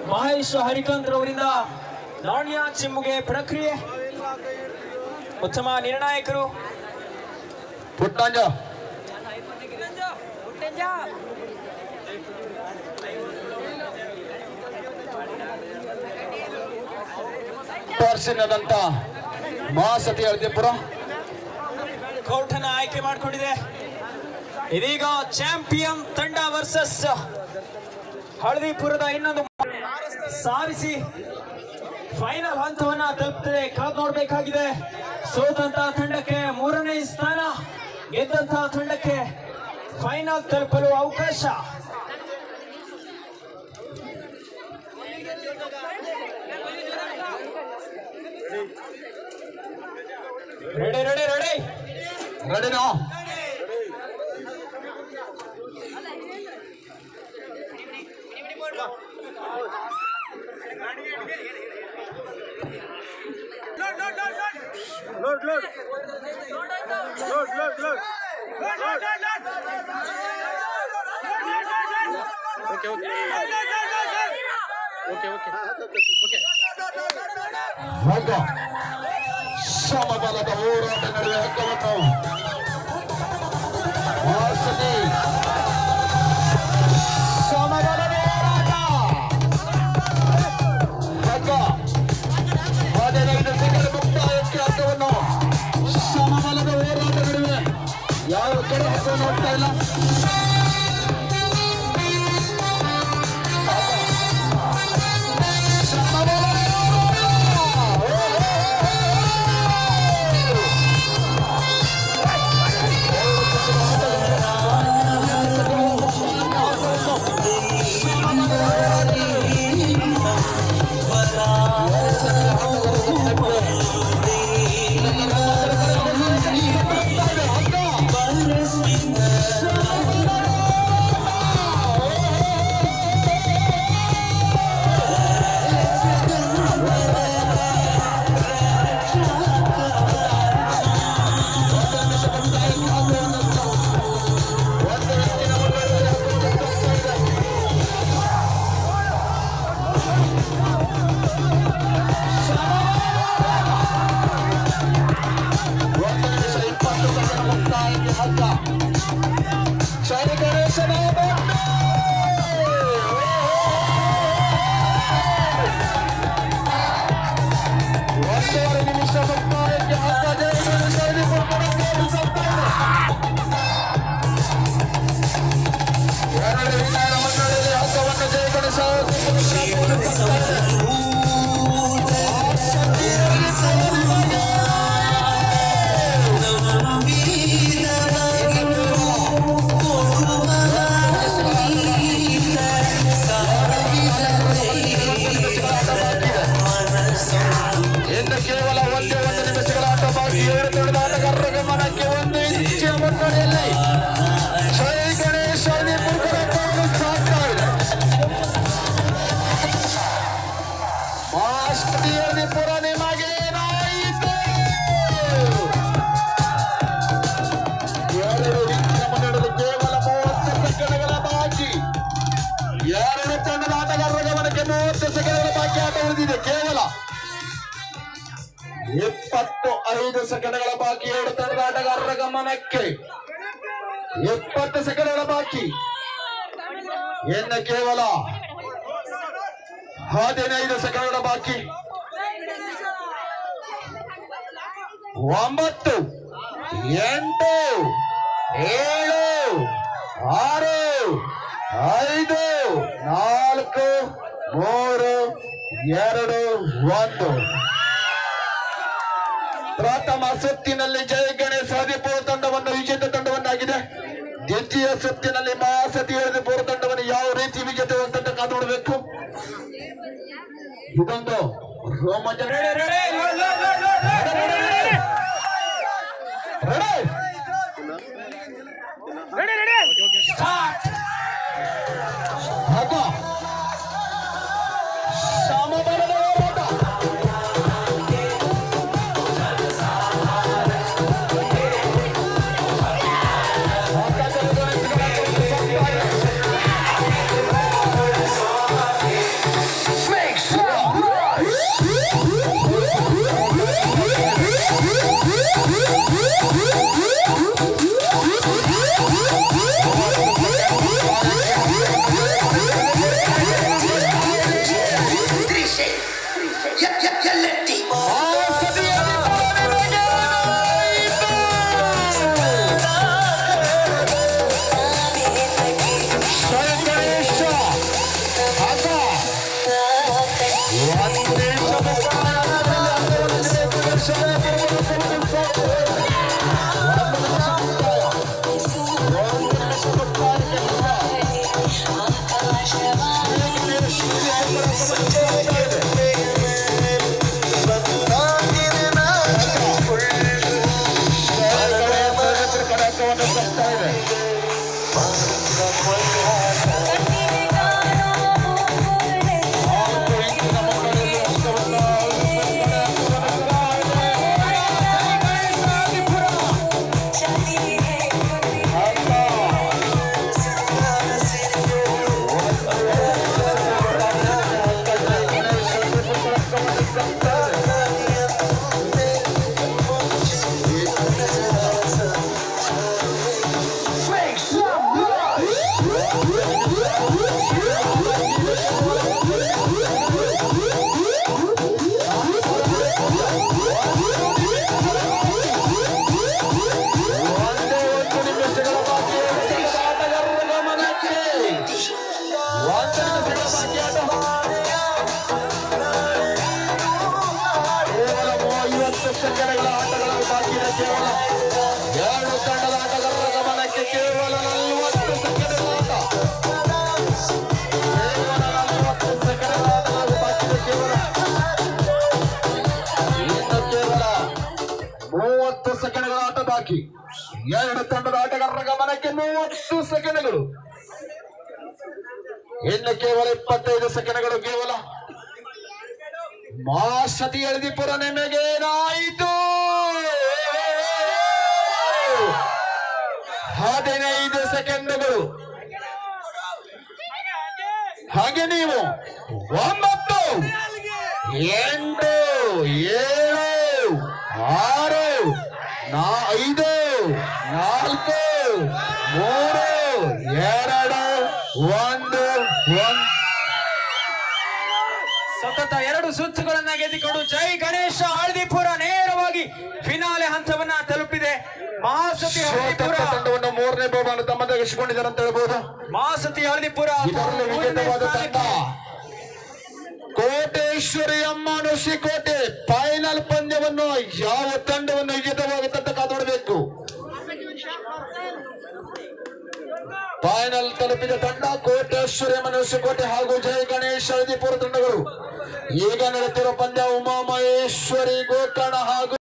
ಮಹೇಶ್ ಹರಿಕಂತ್ ರವರಿಂದ ನಾಣ್ಯ ಚಿಮ್ಮುಗೆ ಪ್ರಕ್ರಿಯೆ. ಉತ್ತಮ ನಿರ್ಣಾಯಕರು ಪುಟ್ಟಂಜ ತೋರಿಸಿದಂತ ಮಹಾಸತಿ ಹಳದಿಪುರ ಕೋರ್ಟ್ ಅನ್ನ ಆಯ್ಕೆ ಮಾಡಿಕೊಂಡಿದೆ. ಇದೀಗ ಚಾಂಪಿಯನ್ ತಂಡ ವರ್ಸಸ್ ಹಳದಿಪುರದ ಇನ್ನೊಂದು ಸಾರಿಸಿ ಫೈನಲ್ ಹಂತವನ್ನ ತಲುಪ್ತದೆ. ಕಾದು ನೋಡಬೇಕಾಗಿದೆ. ಸೋತಂತಹ ತಂಡಕ್ಕೆ 3ನೇ ಸ್ಥಾನ, ಗೆದ್ದಂತಹ ತಂಡಕ್ಕೆ ಫೈನಲ್ ತಲುಪಲು ಅವಕಾಶ. ರೆಡಿ ರೆಡಿ ರೆಡಿ ರೆಡಿನಾ? ಸಮಬಲದ ಹೋರಾಟ ನಡುವೆ ಹಗ್ಗವನ್ನು ಮಹಾಸತಿ ಸಮಬಲದ ಹೋರಾಟ ಹಗ್ಗ 15 ಸೆಕೆಂಡ್ ಮುಕ್ತಾಯಕ್ಕೆ ಹಗ್ಗವನ್ನು ಸಮಬಲದ ಹೋರಾಟ ನಡುವೆ ಯಾವ ಕಡೆ ಹಗ್ಗವನ್ನು ಹೋಗ್ತಾ ಇಲ್ಲ. ಕೇವಲ 25 ಸೆಕೆಂಡ್ಗಳ ಬಾಕಿ. 2 ತಂಡದ ಆಟಗಾರರ ಗಮನಕ್ಕೆ 20 ಸೆಕೆಂಡ್ಗಳ ಬಾಕಿ. ಇನ್ನು ಕೇವಲ 15 ಸೆಕೆಂಡ್ಗಳ ಬಾಕಿ. 9 8 7 6 5 4 3 2 1. ಪ್ರಥಮ ಸುತ್ತಿನಲ್ಲಿ ಜಯ ಗಣೇಶ್ ಹಳದಿಪುರ ತಂಡವನ್ನು ವಿಜೇತ ತಂಡವನ್ನಾಗಿದೆ. ದ್ವಿತೀಯ ಸುತ್ತಿನಲ್ಲಿ ಮಹಾಸತಿ ಹಳದಿಪುರ ತಂಡವನ್ನು ಯಾವ ರೀತಿ ವಿಜೇತ ಅಂತ ಕಾದು ನೋಡಬೇಕು. ಇದೊಂದು ರೋಮಾಂಚನ. ಬಾಕಿ ಆಟ. ಕೇವಲ 50 ಸೆಕೆಂಡ್ಗಳ ಆಟಗಳು ಬಾಕಿ ಇದೆ. ಕೇವಲ ಎರಡು ತಂಡದ ಆಟಗಾರರ ಗಮನಕ್ಕೆ ಕೇವಲ 40 ಸೆಕೆಂಡ್ಗಳ ಆಟ. ಕೇವಲ 40 ಸೆಕೆಂಡ್ಗಳ ಆಟಗಳು ಬಾಕಿ ಇದೆ. ಕೇವಲ ಇನ್ನು ಕೇವಲ 30 ಸೆಕೆಂಡ್ಗಳ ಆಟ ಬಾಕಿ. ಎರಡು ತಂಡದ ಆಟಗಾರರ ಗಮನಕ್ಕೆ 30 ಸೆಕೆಂಡ್ಗಳು. ಇನ್ನು ಕೇವಲ 25 ಸೆಕೆಂಡ್ಗಳು. ಕೇವಲ ಮಾಸತಿ ಎಳದಿಪುರ ನಿಮಗೇನಾಯಿತು? 15 ಸೆಕೆಂಡ್ಗಳು. ಹಾಗೆ ನೀವು 9 8 7 6 5 4 3 2 1 ಸತತ 2 ಸುತ್ತುಗಳನ್ನ ಗೆದ್ದುಕೊಂಡು ಜೈ ಗಣೇಶ ಹಳದಿಪುರ ನೇರವಾಗಿ ಫಿನಾಲೆ ಹಂತವನ್ನ ತಲುಪಿದೆ. ಮಹಾಸತಿ ಹಳದಿಪುರ ತಂಡವನ್ನು 3ನೇ ಬಹುಮಾನ ತಮ್ಮದಾಗಿಸಿಕೊಂಡಿದ್ದಾರೆ ಅಂತ ಹೇಳ್ಬೋದು. ಮಹಾಸತಿ ಹಳದಿಪುರ ಇದರಲ್ಲಿ ವಿಜೇತವಾದ ತಂಡ ಕೋಟೇಶ್ವರಿ ಅಮ್ಮ ನುಸಿಕೋಟೆ. ಫೈನಲ್ ಪಂದ್ಯವನ್ನು ಯಾವ ತಂಡವನ್ನು ವಿಜೇತವಾಗುತ್ತಂತ ಕಾದೊಡಬೇಕು. ಫೈನಲ್ ತಲುಪಿದ ತಂಡ ಕೋಟೇಶ್ವರಿ ಅಮ್ಮ ನುಸಿಕೋಟೆ ಹಾಗೂ ಜೈ ಗಣೇಶ್ ಹಳದಿಪುರ ತಂಡಗಳು. ಈಗ ನಡೆಯುತ್ತಿರುವ ಪಂದ್ಯ ಉಮಾಮಹೇಶ್ವರಿ ಗೋಕರ್ಣ ಹಾಗೂ